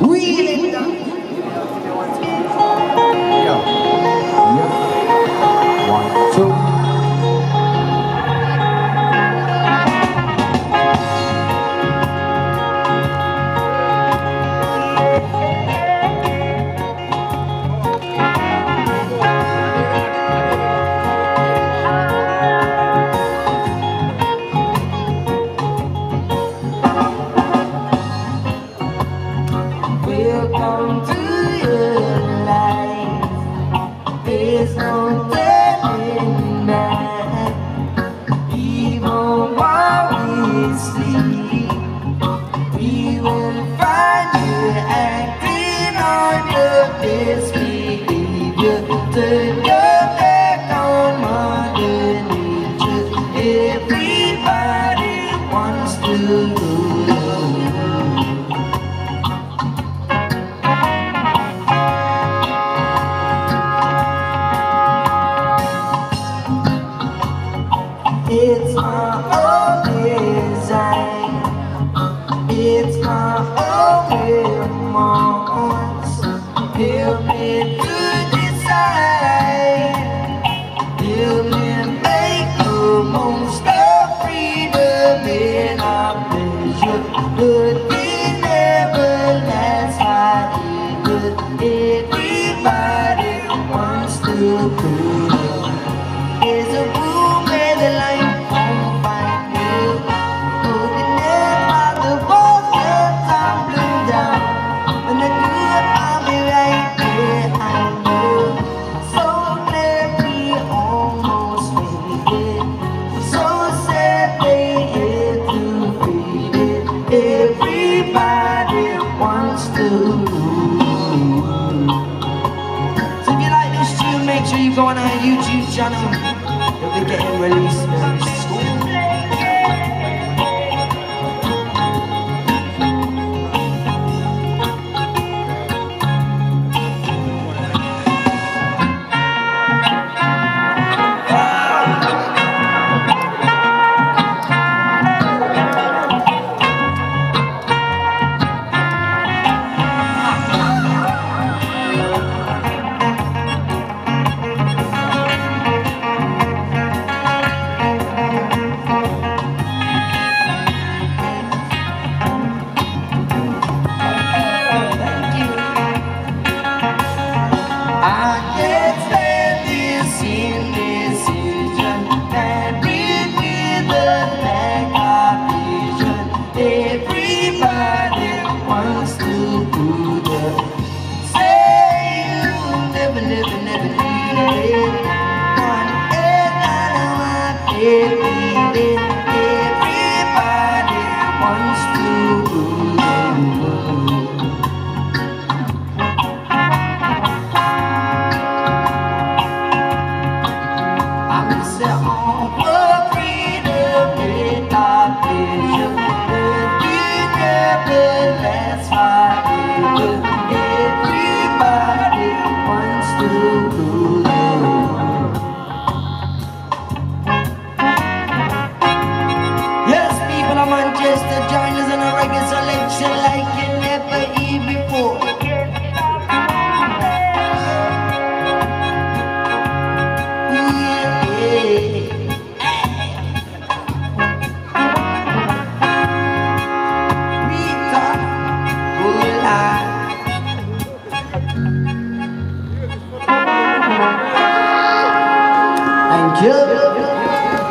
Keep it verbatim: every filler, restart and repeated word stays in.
Wheeling down. Yo. Yeah. One, two. Welcome to your life. There's no turning back. Even while we sleep, we will find you acting on your best behavior. Turn your back on Mother Nature. Everybody wants to go. It's my own design. It's my own remorse. Help me to decide. Help me make the most of freedom in our pleasure. But we never last forever. Everybody wants to go. There's a room where the light won't find you. Looking at how the walls are tumbling down. When I do it, I'll be right behind you. So glad we almost made it. So sad they had to fade it. Everybody wants to rule. So if you like this tune, make sure you go on our YouTube channel. We're getting released very soon. Everybody wants to rule. I'm set on for freedom with our vision, but we never last forever. Everybody wants to rule. Manchester, join us in a reggae selection like you never heard before. Thank you.